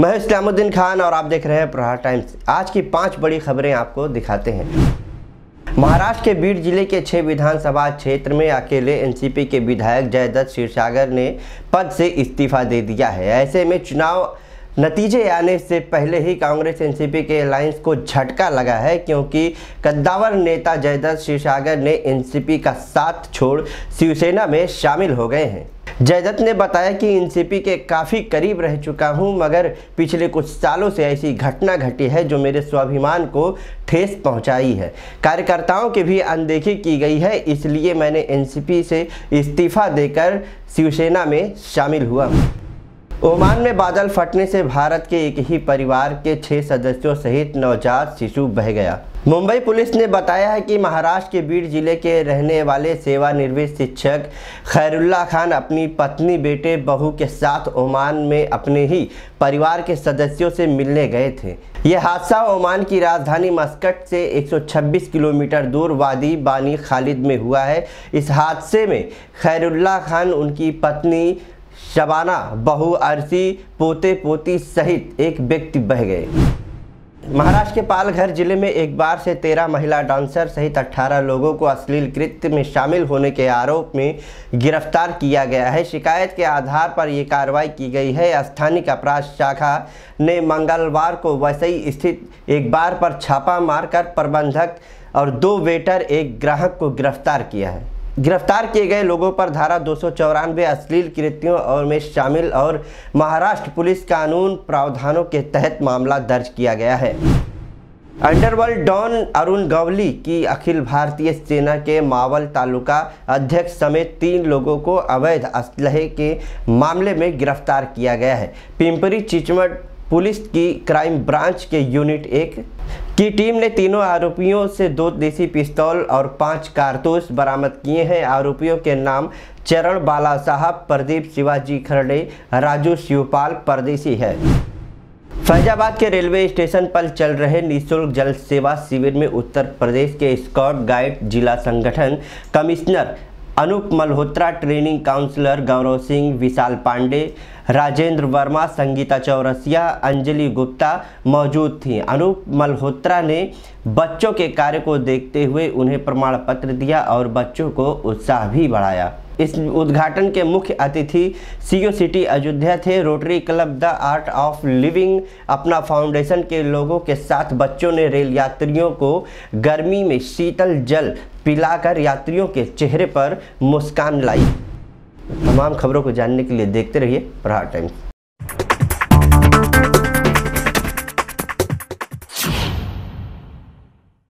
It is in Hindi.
मैं इस्लामुद्दीन खान और आप देख रहे हैं प्रहार टाइम्स। आज की 5 बड़ी खबरें आपको दिखाते हैं। महाराष्ट्र के बीड जिले के 6 विधानसभा क्षेत्र में अकेले एनसीपी के विधायक जयदत्त क्षीरसागर ने पद से इस्तीफा दे दिया है। ऐसे में चुनाव नतीजे आने से पहले ही कांग्रेस एनसीपी के अलायंस को झटका लगा है, क्योंकि कद्दावर नेता जयदत्त क्षीरसागर ने एनसीपी का साथ छोड़ शिवसेना में शामिल हो गए हैं। जयदत्त ने बताया कि एनसीपी के काफ़ी करीब रह चुका हूं, मगर पिछले कुछ सालों से ऐसी घटना घटी है जो मेरे स्वाभिमान को ठेस पहुंचाई है। कार्यकर्ताओं की भी अनदेखी की गई है, इसलिए मैंने एनसीपी से इस्तीफा देकर शिवसेना में शामिल हुआ। ओमान में बादल फटने से भारत के एक ही परिवार के 6 सदस्यों सहित नवजात शिशु बह गया। मुंबई पुलिस ने बताया है कि महाराष्ट्र के बीड जिले के रहने वाले सेवानिवृत्त शिक्षक खैरुल्लाह खान अपनी पत्नी, बेटे, बहू के साथ ओमान में अपने ही परिवार के सदस्यों से मिलने गए थे। यह हादसा ओमान की राजधानी मस्कट से 126 किलोमीटर दूर वादी बानी खालिद में हुआ है। इस हादसे में खैरुल्लाह खान, उनकी पत्नी शबाना, बहू अरसी, पोते पोती सहित एक व्यक्ति बह गए। महाराष्ट्र के पालघर जिले में एक बार से 13 महिला डांसर सहित 18 लोगों को अश्लील कृत्य में शामिल होने के आरोप में गिरफ्तार किया गया है। शिकायत के आधार पर यह कार्रवाई की गई है। स्थानीय अपराध शाखा ने मंगलवार को वसई स्थित एक बार पर छापा मारकर प्रबंधक और 2 वेटर, एक ग्राहक को गिरफ्तार किया है। गिरफ्तार किए गए लोगों पर धारा 294 अश्लील कृत्यों और में शामिल और महाराष्ट्र पुलिस कानून प्रावधानों के तहत मामला दर्ज किया गया है। अंडरवर्ल्ड डॉन अरुण गवली की अखिल भारतीय सेना के मावल तालुका अध्यक्ष समेत 3 लोगों को अवैध असलहे के मामले में गिरफ्तार किया गया है। पिंपरी चिंचवड पुलिस की क्राइम ब्रांच के यूनिट 1 की टीम ने तीनों आरोपियों से 2 देसी पिस्तौल और 5 कारतूस बरामद किए हैं। आरोपियों के नाम चरण बाला साहब, प्रदीप शिवाजी खरडे, राजू शिवपाल परदेसी है। फैजाबाद के रेलवे स्टेशन पर चल रहे निःशुल्क जल सेवा शिविर में उत्तर प्रदेश के स्काउट गाइड जिला संगठन commissioner Anup Malhotra, training counsellor Gaurav Singh, Vishal Pande, Rajendra Verma, Sangeeta Chaurasia, Anjali Gupta मौजूद थीं। अनूप मल्होत्रा ने बच्चों के कार्य को देखते हुए उन्हें प्रमाण पत्र दिया और बच्चों को उत्साह भी बढ़ाया। इस उद्घाटन के मुख्य अतिथि सीओ सिटी अयोध्या थे। Rotary Club the Art of Living अपना फाउंडेशन के लोगों के साथ बच्चों ने रेल यात्रियों को गर्मी में शीतल जल पिलाकर यात्रियों के चेहरे पर मुस्कान लाई। तमाम खबरों को जानने के लिए देखते रहिए प्रहार टाइम्स।